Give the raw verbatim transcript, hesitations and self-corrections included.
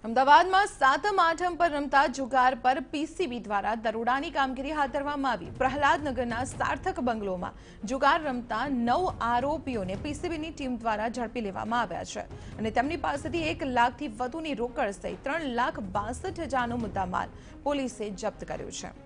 અમદાવાદમાં સાતમ આઠમ પર રમતા જુગાર પર પીસીબી દ્વારા દરોડાની કામગીરી હાથ ધરવામાં આવી। પ્રહલાદનગરના સાર્થક બંગલોમાં જુગાર રમતા નવ આરોપીઓને પીસીબીની ટીમ દ્વારા ઝડપી લેવામાં આવ્યા છે અને તેમની પાસેથી એક લાખથી વધુની રોકડ સહિત ત્રણ લાખ બાસઠ હજારનો મુદ્દામાલ પોલીસે જપ્ત કર્યો છે।